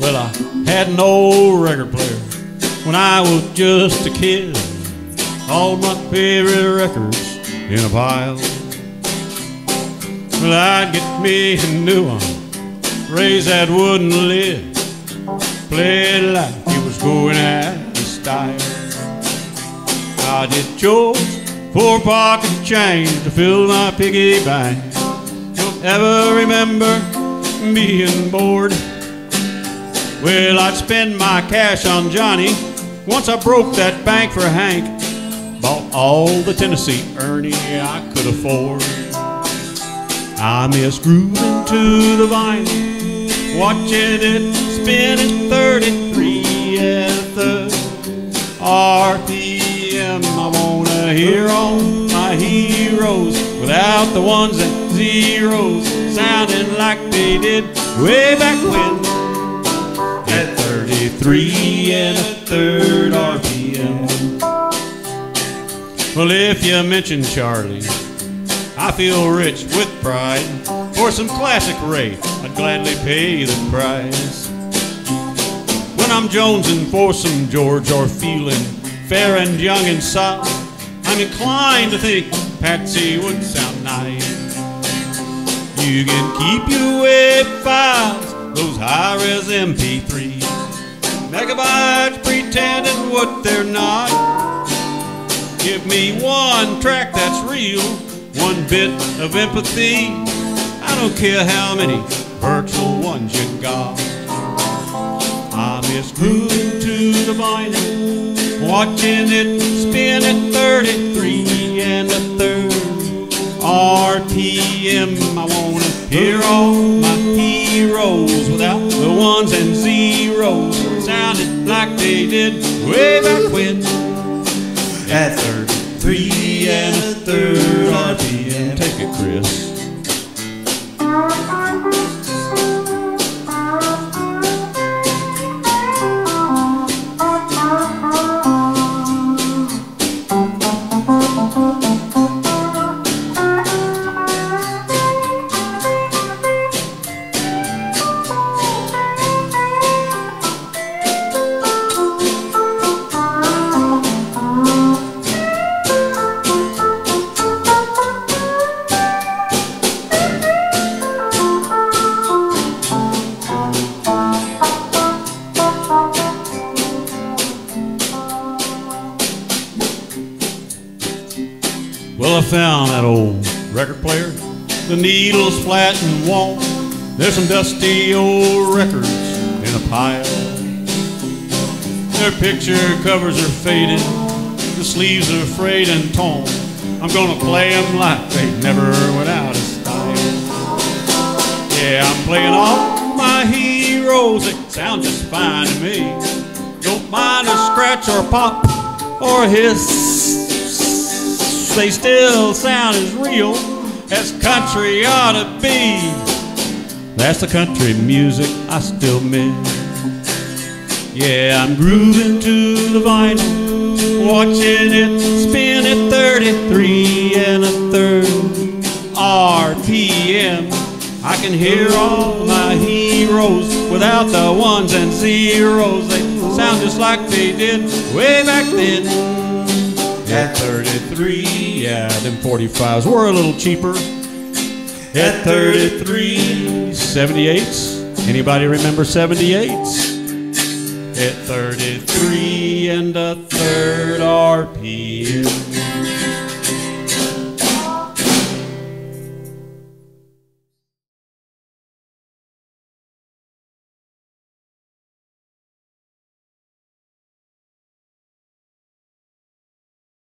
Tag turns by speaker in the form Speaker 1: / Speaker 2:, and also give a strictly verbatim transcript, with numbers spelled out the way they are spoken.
Speaker 1: Well, I had an old record player when I was just a kid. All my favorite records in a pile. Well, I'd get me a new one, raise that wooden lid, play it like it was going out of style. I did chores for pocket change to fill my piggy bank. Don't ever remember being bored. Well, I'd spend my cash on Johnny. Once I broke that bank for Hank. Bought all the Tennessee Ernie I could afford. I miss grooving to the vinyl, watching it spin at thirty-three and a third R P M. I wanna hear all my heroes without the ones and zeros, sounding like they did way back when. At thirty-three and a third R P M. Well, if you mention Charlie, I feel rich with pride. For some classic Ray, I'd gladly pay the price. When I'm jonesing for some George or feeling fair and young inside, I'm inclined to think Patsy would sound nice. You can keep your WAV files, those high-res M P threes, megabytes pretending what they're not. Give me one track that's real, one bit of empathy. I don't care how many virtual ones you got. I miss grooving to the vinyl, watching it spin at thirty-three and a third R P M. I wanna hear all my heroes without the ones and zeros, sounding like they did way back when. At thirty-three and a third R P M. Take it, Chris. Well, I found that old record player. The needle's flat and worn. There's some dusty old records in a pile. Their picture covers are faded, the sleeves are frayed and torn. I'm gonna play them like they never went out of style. Yeah, I'm playing all my heroes, they sound just fine to me. Don't mind a scratch or pop or a hiss. They still sound as real as country ought to be. That's the country music I still miss. Yeah, I'm grooving to the vinyl, watching it spin at thirty-three and a third R P M. I can hear all my heroes without the ones and zeros. They sound just like they did way back then. At thirty-three, yeah, them forty-fives were a little cheaper. At thirty-three, seventy-eights. Anybody remember seventy-eights? At thirty-three and a third R P M.